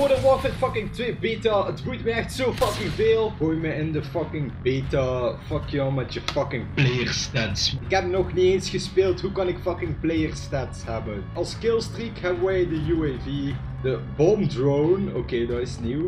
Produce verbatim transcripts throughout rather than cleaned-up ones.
Modern Warfare fucking twee beta. Het boeit me echt zo fucking veel. Gooi me in de fucking beta. Fuck jou met je fucking player stats. Ik heb nog niet eens gespeeld. Hoe kan ik fucking player stats hebben? Als killstreak hebben wij de U A V. De bomb drone. Oké, okay, dat is nieuw.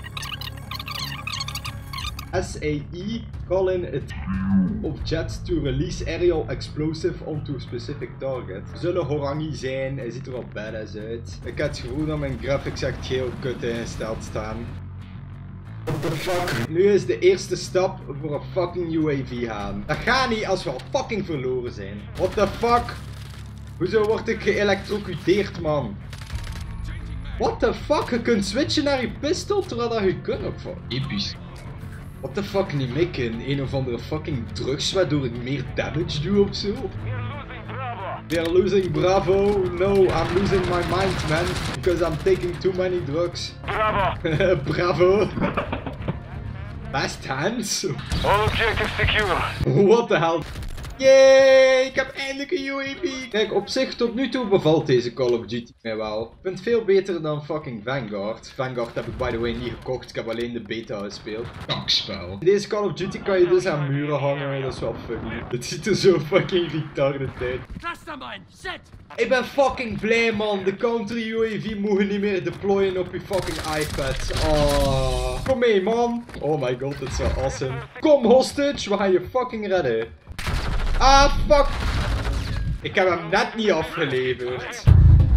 S A I, call in it objects to release aerial explosive onto a specific target. Zullen Horangi zijn, hij ziet er wel badass uit. Ik heb het gevoel dat mijn graphics echt heel kut ingesteld staan. What the fuck? Nu is de eerste stap voor een fucking U A V gaan. Dat gaat niet als we al fucking verloren zijn. What the fuck? Hoezo word ik geëlektrocuteerd, man? What the fuck? Je kunt switchen naar je pistool terwijl dat je kunt of wat? Episch. What the fuck, niet mikken? Een of andere fucking drugs waardoor ik meer damage doe ofzo? We are losing Bravo. No, I'm losing my mind, man. Because I'm taking too many drugs. Bravo. Bravo. Fast hands. All objectives secure. What the hell? Yay, ik heb eindelijk een U A V. Kijk, op zich tot nu toe bevalt deze Call of Duty mij wel. Ik vind het veel beter dan fucking Vanguard. Vanguard heb ik by the way niet gekocht, ik heb alleen de beta gespeeld. Kakspel. In deze Call of Duty kan je dus aan muren hangen, dat is wel funny. Het ziet er zo fucking retarded uit. Ik ben fucking blij, man. De counter U A V mogen niet meer deployen op je fucking iPad. Oh. Kom mee, man. Oh my god, dit is wel awesome. Kom hostage, we gaan je fucking redden. Ah, fuck! Ik heb hem net niet afgeleverd.